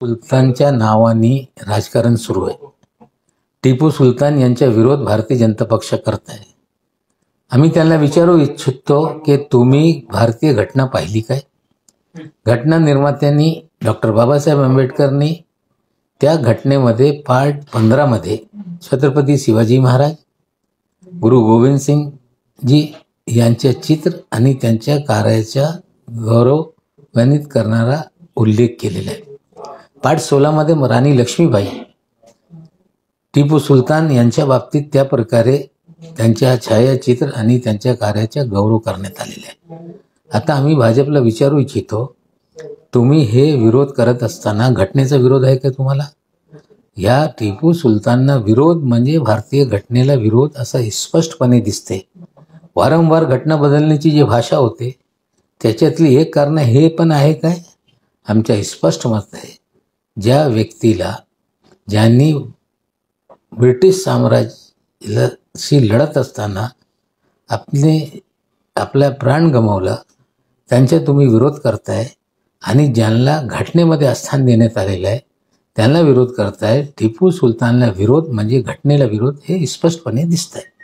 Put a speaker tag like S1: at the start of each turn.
S1: सुलतानच्या नावाने राजकारण सुरू आहे. टिपू सुलतान यांच्या विरोध भारतीय जनता पक्ष करत आहे. आम्ही त्यांना विचारू इच्छितो की तुम्ही भारतीय घटना पाहिली काय? घटना निर्मात्यांनी डॉक्टर बाबासाहेब आंबेडकरनी त्या घटनेमध्ये पार्ट 15 मध्ये छत्रपती शिवाजी महाराज, गुरु गोविंद सिंग जी यांचे चित्र आणि त्यांच्या कार्याचा गौरवान्वित करणारा उल्लेख केलेला आहे. पार्ट 16 मध्ये राणी लक्ष्मीबाई टिपू सुलतान यांच्या बाबतीत त्या प्रकारे त्यांच्या छायाचित्र आणि त्यांच्या कार्याचा गौरव करण्यात आलेला आहे. आता आम्ही भाजपला विचारू इच्छितो, तुम्ही हे विरोध करत असताना घटनेचा विरोध आहे का तुम्हाला? या टिपू सुलतानना विरोध म्हणजे भारतीय घटनेला विरोध असा स्पष्टपणे दिसते. वारंवार घटना बदलण्याची जी भाषा होते त्याच्यातली एक कारण हे पण आहे काय? आमच्या स्पष्ट मत आहे, ज्या व्यक्तीला ज्यांनी ब्रिटिश साम्राज्याशी लढत असताना आपला प्राण गमावला त्यांचा तुम्ही विरोध करताय आणि ज्यांना घटनेमध्ये स्थान देण्यात आलेलं आहे त्यांना विरोध करताय. टिपू सुलतानला विरोध म्हणजे घटनेला विरोध हे स्पष्टपणे दिसत आहे.